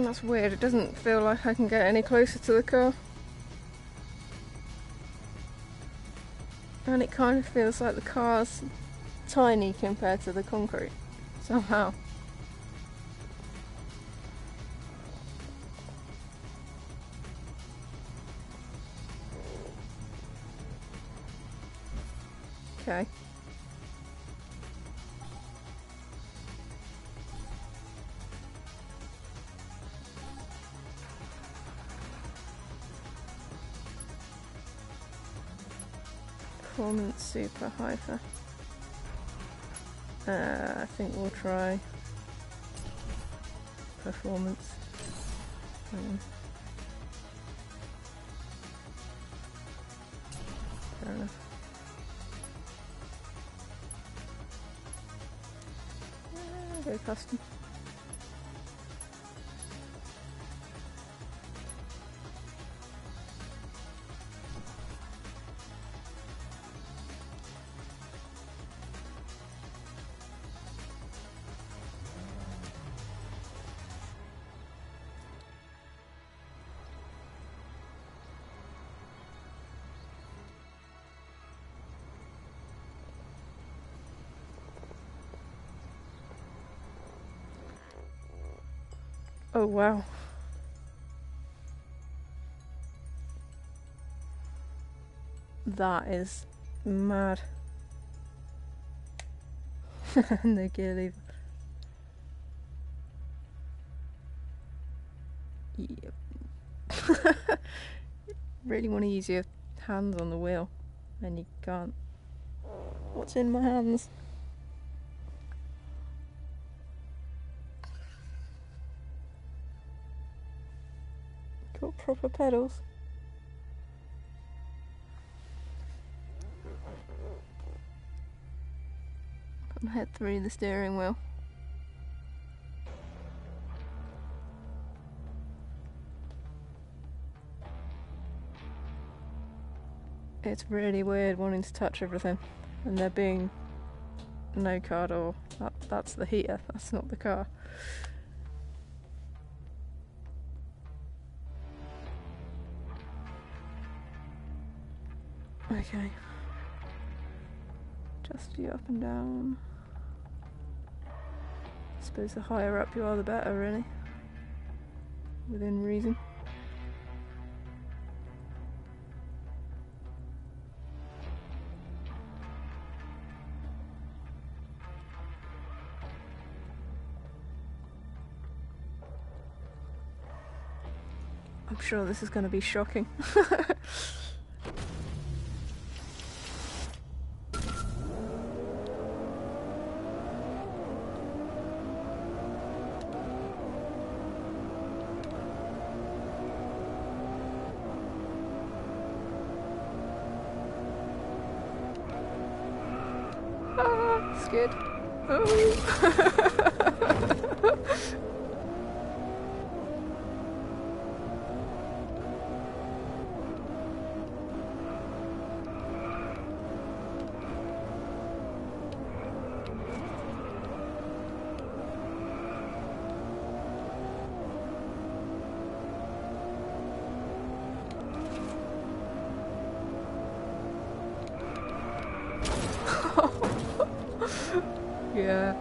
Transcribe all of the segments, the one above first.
That's weird, it doesn't feel like I can get any closer to the car. And it kind of feels like the car's tiny compared to the concrete, somehow. Okay. Performance super hyper. I think we'll try performance. Fair enough. Go custom. Oh wow. That is mad. No gear lever. Yep. Really want to use your hands on the wheel, and you can't. What's in my hands? Got proper pedals. Put my head through the steering wheel. It's really weird wanting to touch everything, and there being no car door. That's the heater, that's not the car. Okay. Just you up and down. I suppose the higher up you are, the better, really. Within reason. I'm sure this is going to be shocking. Scared. Oh. Yeah.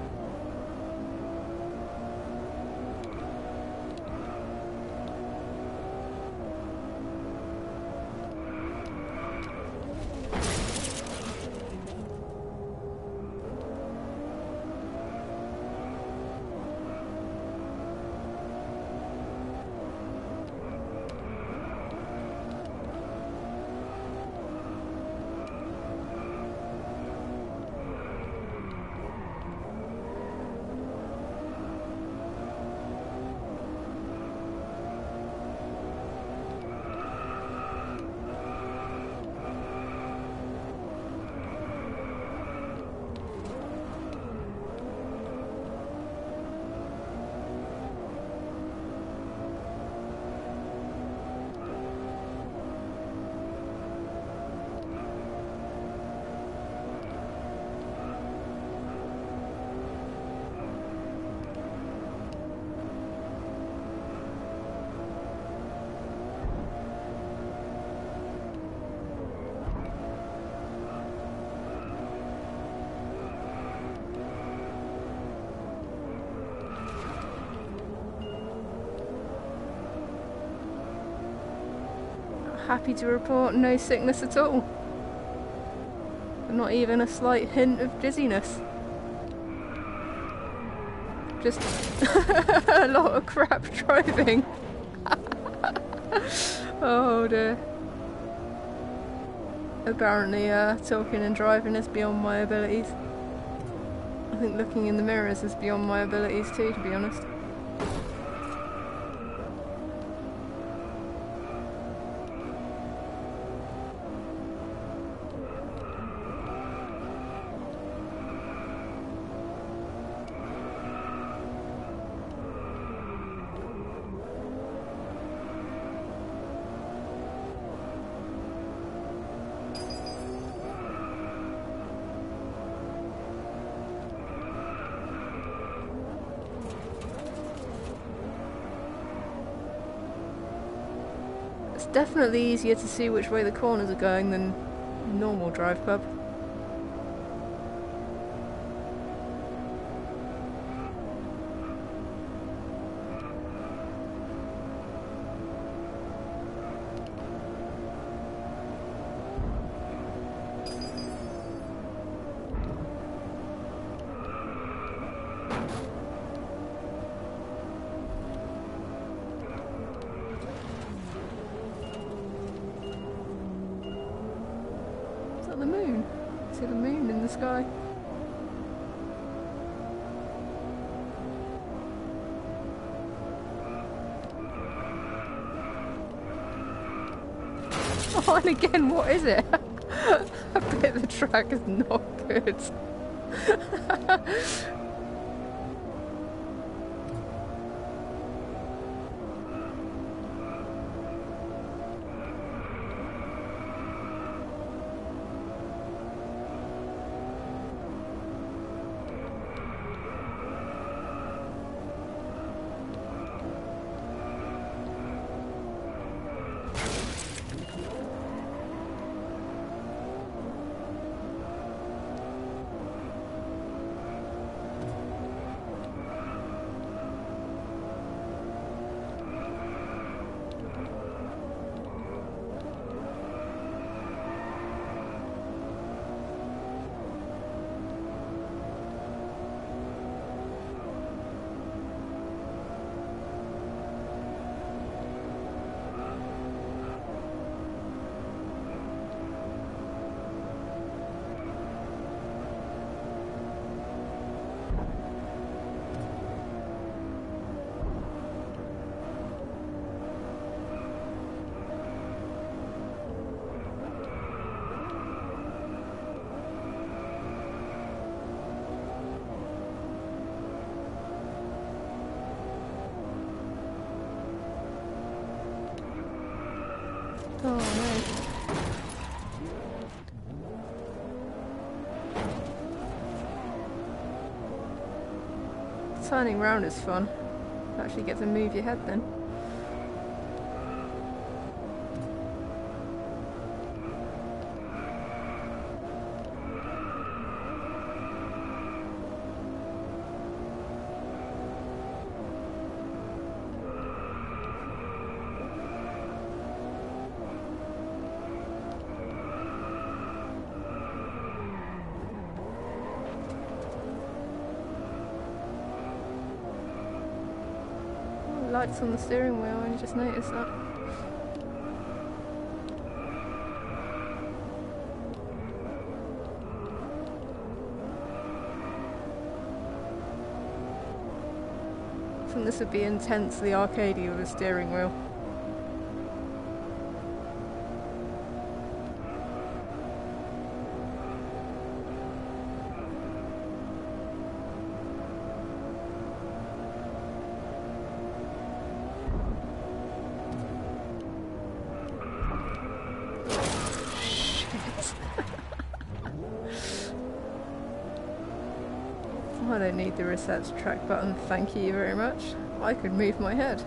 happy to report no sickness at all. Not even a slight hint of dizziness. Just a lot of crap driving. Oh dear. Apparently talking and driving is beyond my abilities. I think looking in the mirrors is beyond my abilities too, to be honest. It's definitely easier to see which way the corners are going than normal Driveclub. The moon. See the moon in the sky. Oh, and again, what is it? A bit of the track is not good. Oh no. Turning round is fun. You actually get to move your head then. Lights on the steering wheel, I just noticed that. I think this would be intensely arcadey with a steering wheel. I don't need the reset track button, thank you very much. I could move my head.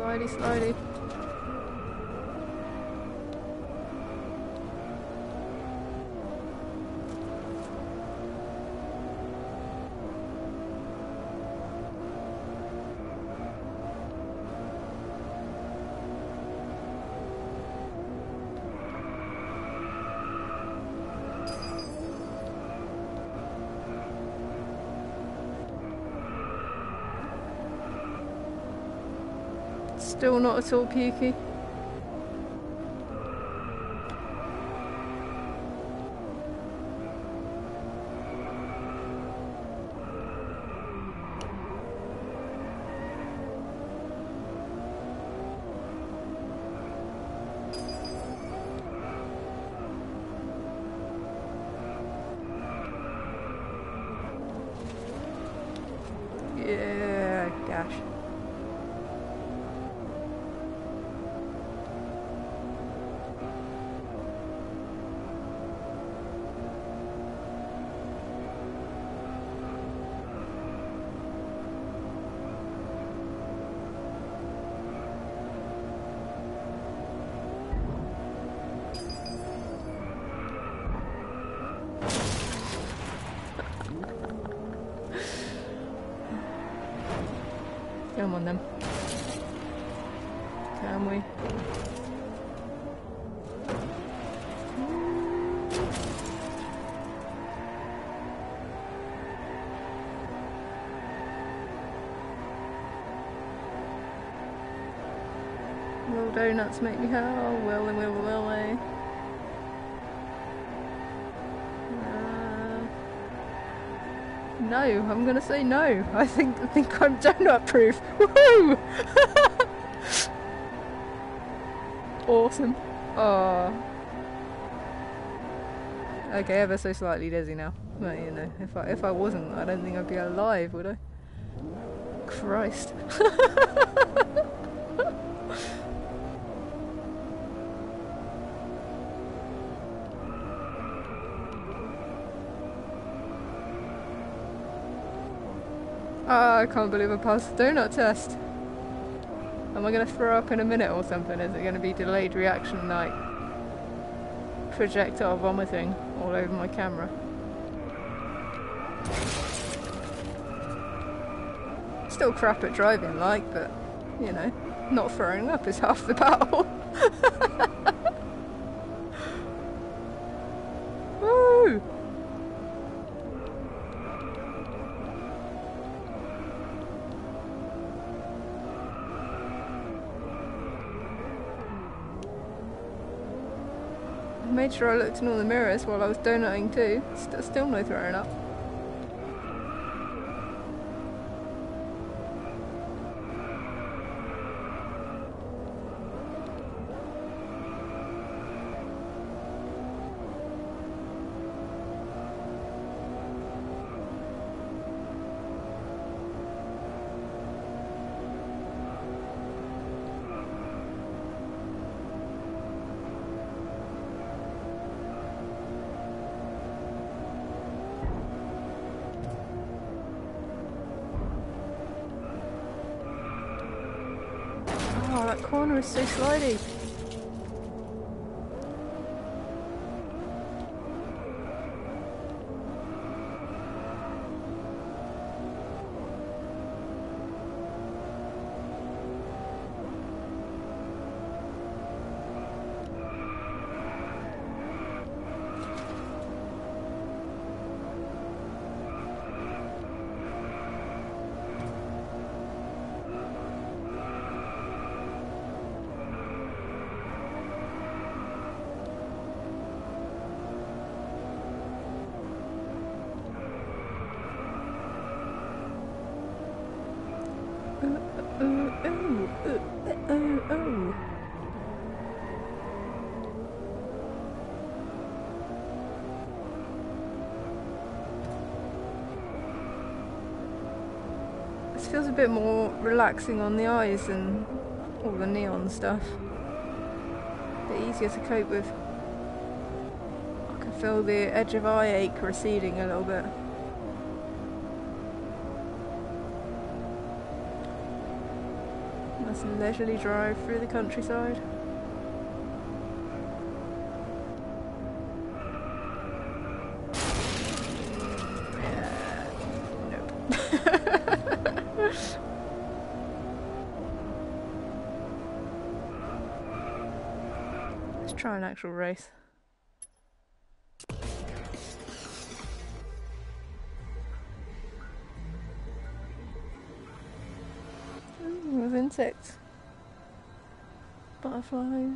Slidey, slidey. Still not at all pukey. Yeah, gosh. Come on then. Can we? Will donuts make me howl? Will they, will they? No, I'm gonna say no. I think I'm donut proof. Woohoo! Awesome. Oh. Okay, ever so slightly dizzy now. Well, you know, if I wasn't, I don't think I'd be alive, would I? Christ. Oh, I can't believe I passed the donut test. Am I going to throw up in a minute or something? Is it going to be delayed reaction like projectile vomiting all over my camera? Still crap at driving like, but you know, not throwing up is half the battle. Woo! I made sure I looked in all the mirrors while I was donutting too. Still no throwing up. Oh, that corner is so slidey. This feels a bit more relaxing on the eyes than all the neon stuff. A bit easier to cope with. I can feel the edge of eye ache receding a little bit. Nice leisurely drive through the countryside. Let's try an actual race. With insects. Butterflies.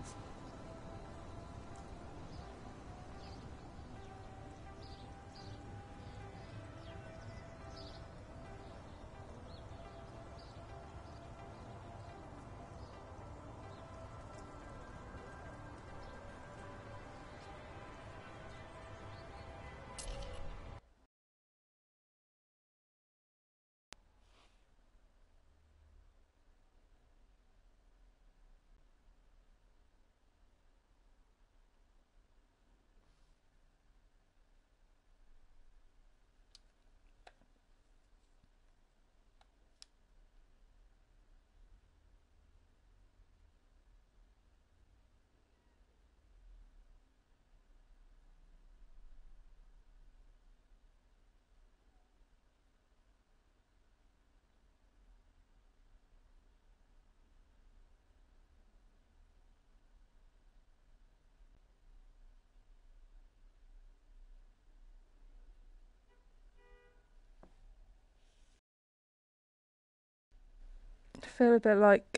I feel a bit like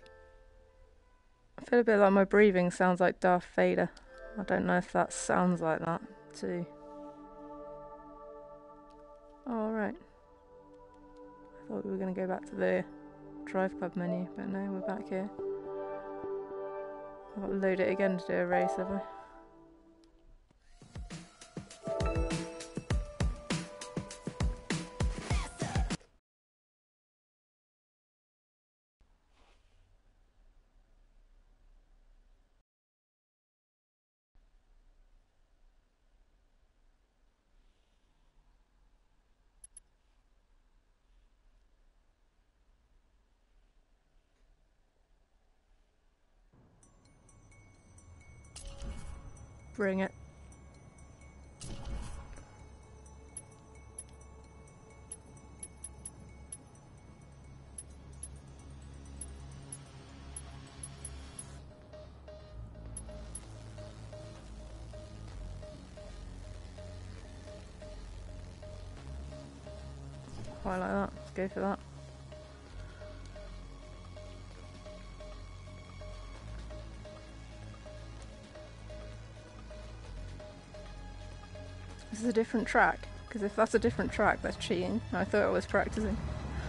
my breathing sounds like Darth Vader. I don't know if that sounds like that too. Oh, right. I thought we were going to go back to the Driveclub menu, but no, we're back here. I've got to load it again to do a race, have I? Bring it. Quite like that. Let's go for that. This is a different track, because if that's a different track, that's cheating. I thought I was practicing.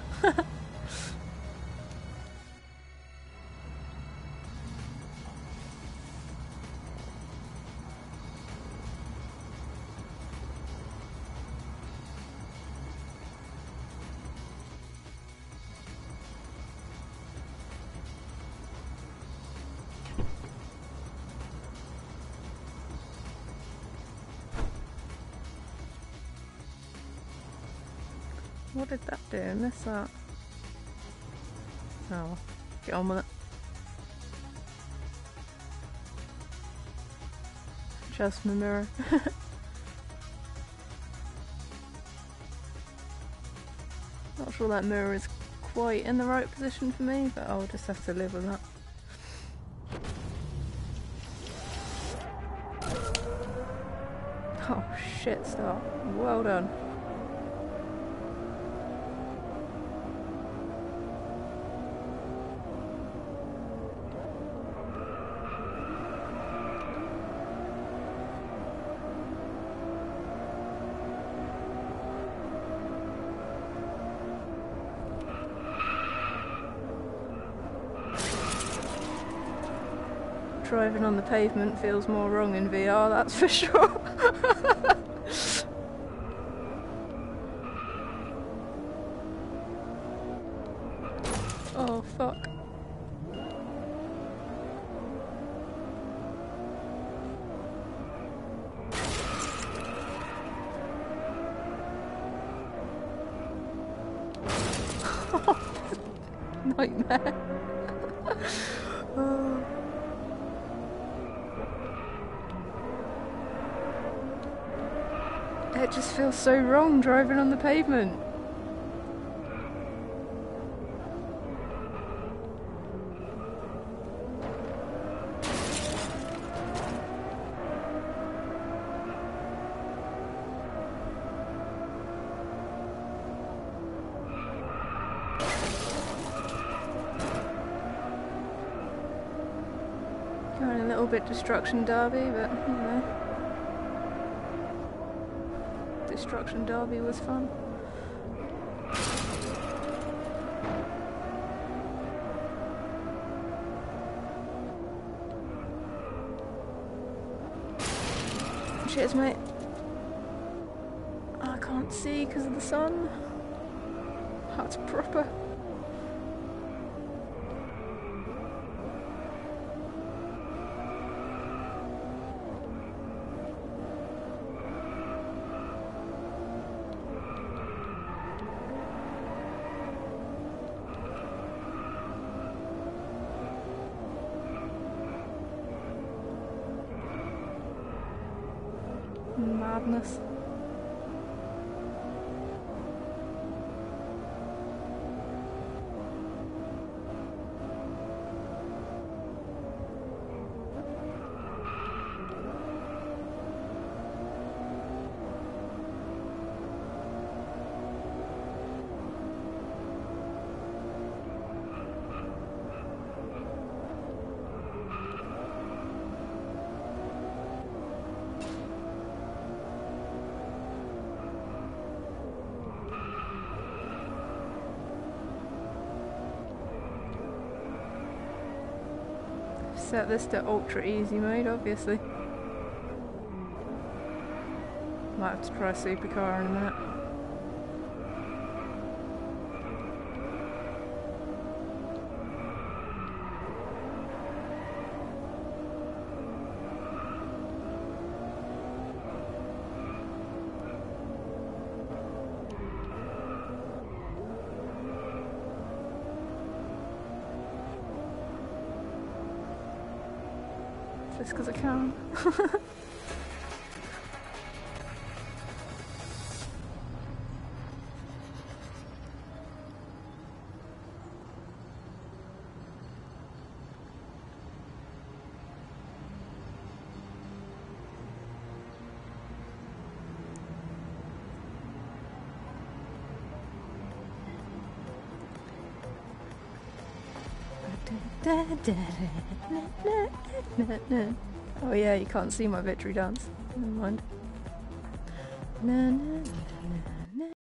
What did that do? I missed that. Oh, get on with it. Just my mirror. Not sure that mirror is quite in the right position for me, but I'll just have to live with that. Oh shit, start. Well done. Driving on the pavement feels more wrong in VR, that's for sure. Oh fuck. Nightmare. Oh. It just feels so wrong driving on the pavement. Going a little bit Destruction Derby, but you know, Destruction Derby was fun. Cheers, mate. I can't see because of the sun. That's proper. Madness. Set this to ultra easy mode, obviously. Might have to try a supercar in a minute. Just because I can. Oh yeah, you can't see my victory dance. Never mind. Na, na, na, na, na.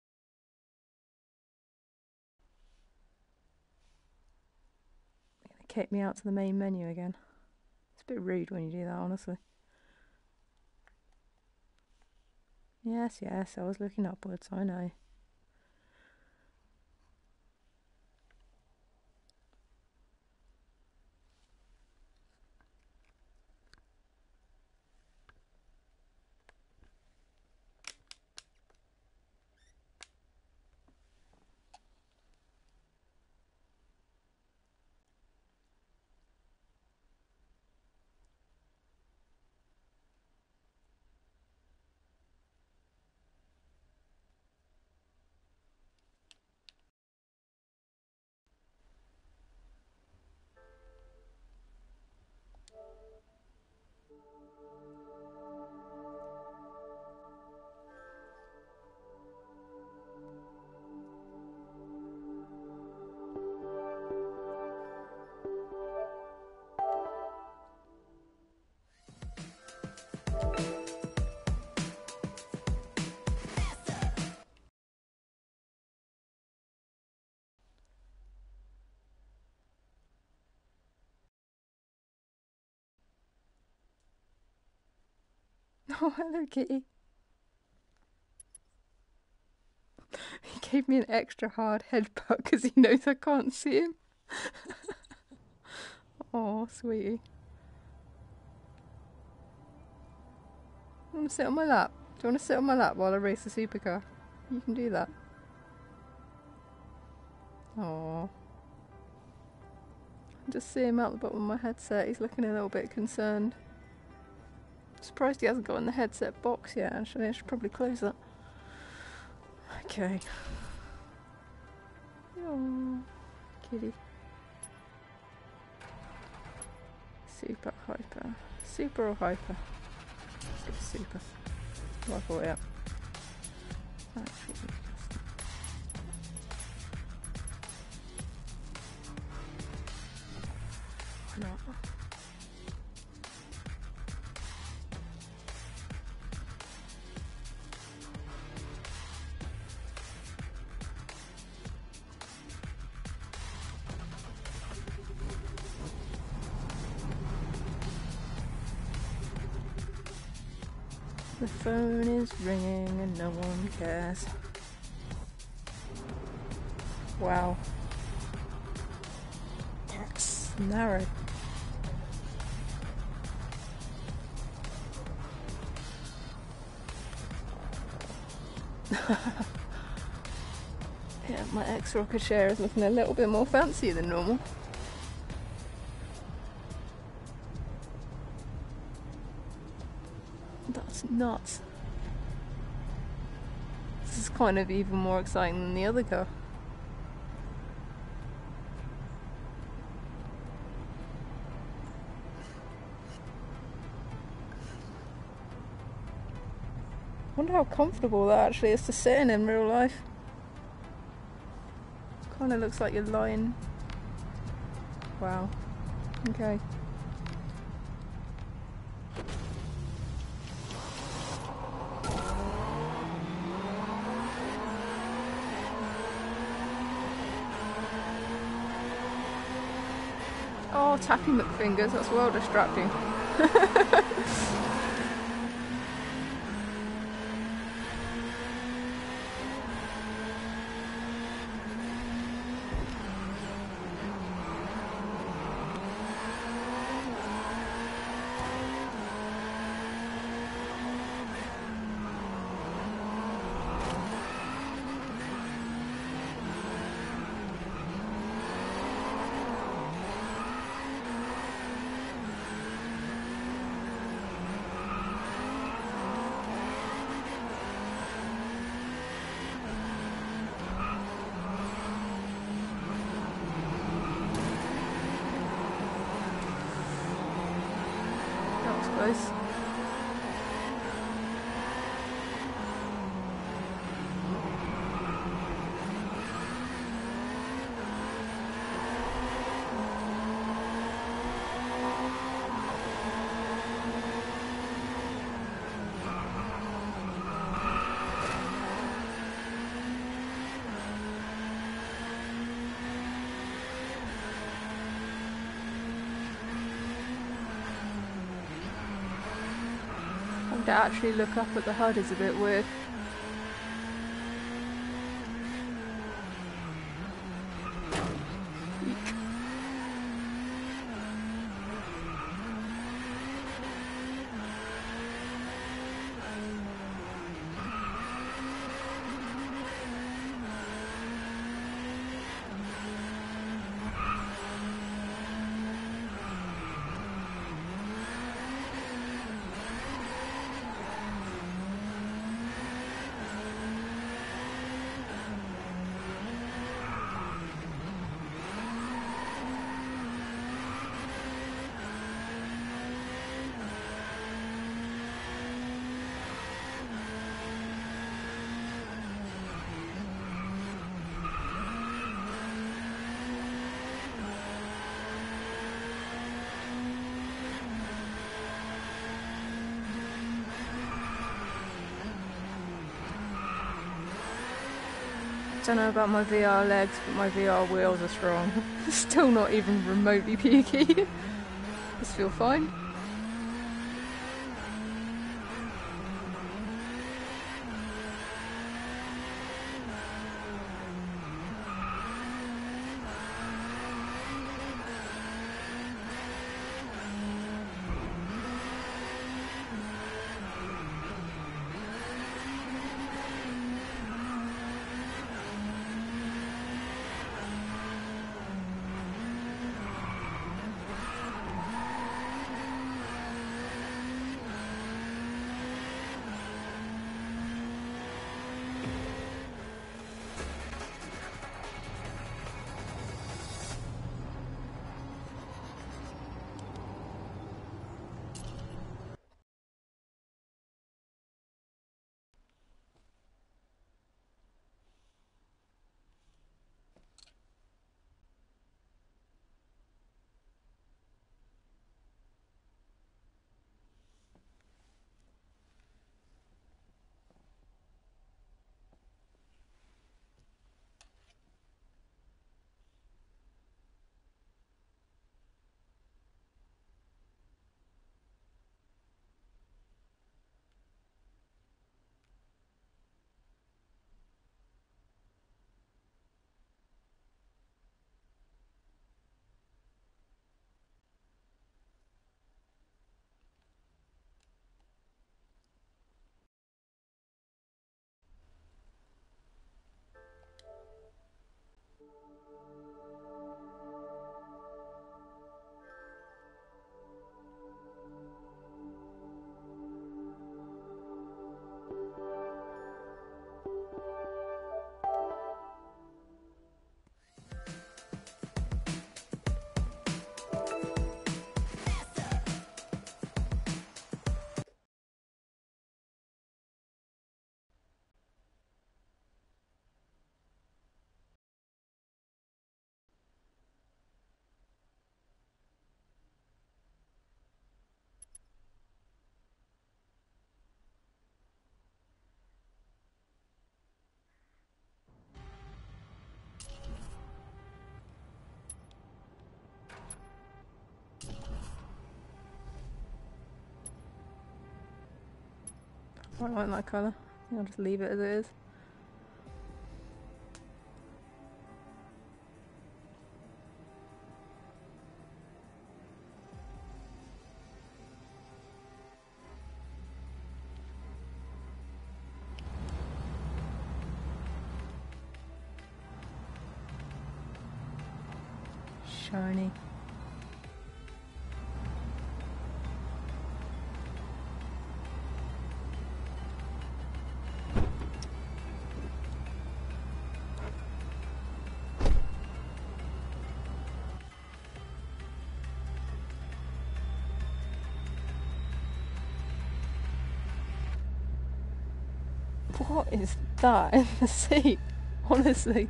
Gonna kick me out to the main menu again. It's a bit rude when you do that, honestly. Yes, yes, I was looking upwards, I know. Oh, hello, kitty. He gave me an extra hard headbutt because he knows I can't see him. Oh, sweetie. You want to sit on my lap? Do you want to sit on my lap while I race the supercar? You can do that. Oh. Just see him out the bottom of my headset. He's looking a little bit concerned. Surprised he hasn't got in the headset box yet, actually. I should probably close that. Okay. Oh, kitty. Super, hyper. Super or hyper? Let's go super. Rifle it up. Actually, why not? The phone is ringing and no one cares. Wow. That's narrow. Yeah, my ex-rocker chair is looking a little bit more fancy than normal. That's nuts. This is kind of even more exciting than the other car. I wonder how comfortable that actually is to sit in real life. Kind of looks like you're lying. Wow. Okay. Oh, Tappy McFingers, that's well distracting. Close. To actually look up at the HUD is a bit weird. Don't know about my VR legs, but my VR wheels are strong. Still not even remotely peaky. Just feel fine. I like that colour. I'll just leave it as it is. Shiny. What is that in the seat? Honestly.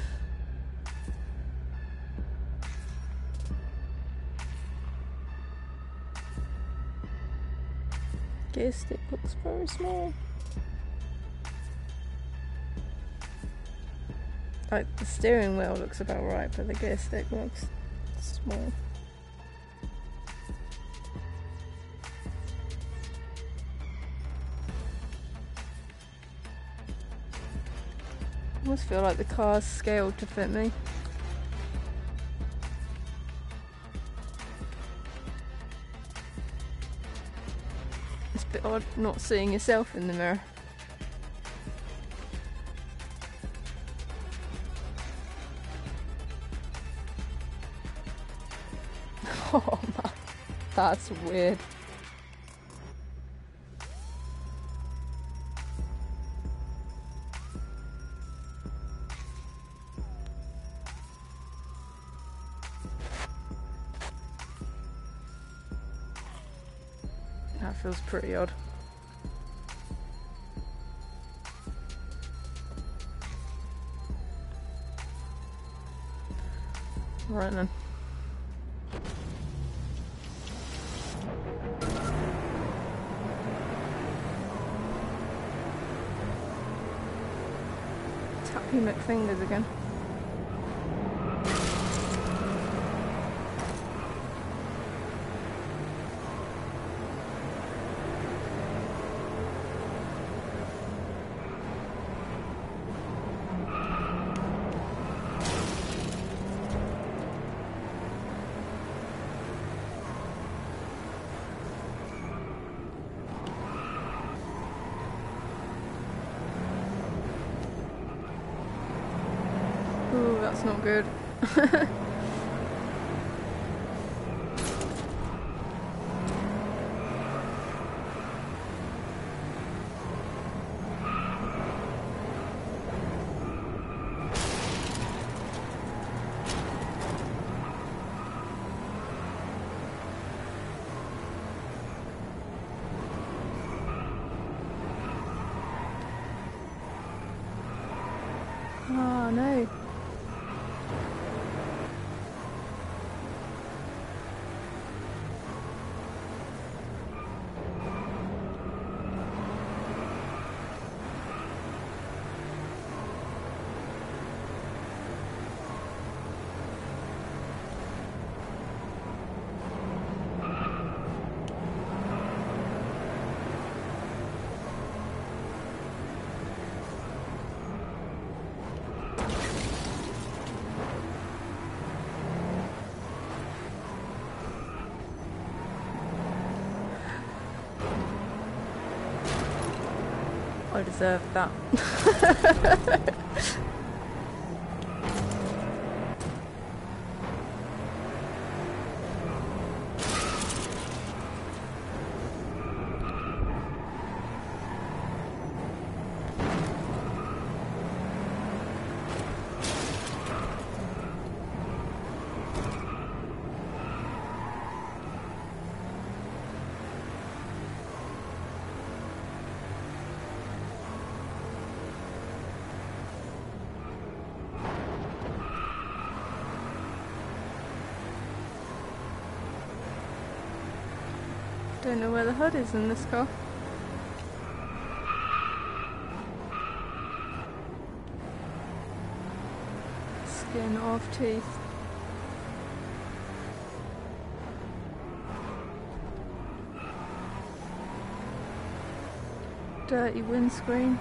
Gear stick looks very small. Like, the steering wheel looks about right, but the gear stick looks small. I almost feel like the car's scaled to fit me. It's a bit odd not seeing yourself in the mirror. Oh man, that's weird. That feels pretty odd. Right then. Tappy McFingers again. Ooh, that's not good. Oh no. I deserved that. Don't know where the hood is in this car. Skin of teeth. dirty windscreen.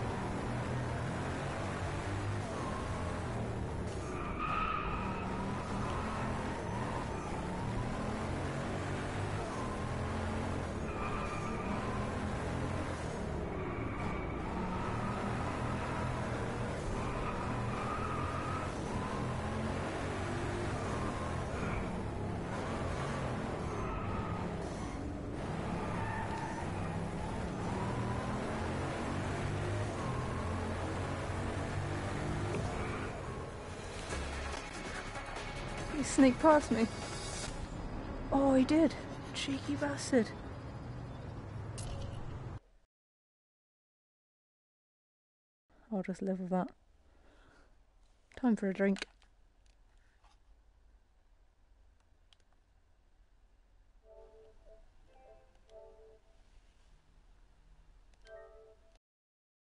He sneaked past me. Oh, he did. Cheeky bastard. I'll just live with that. Time for a drink.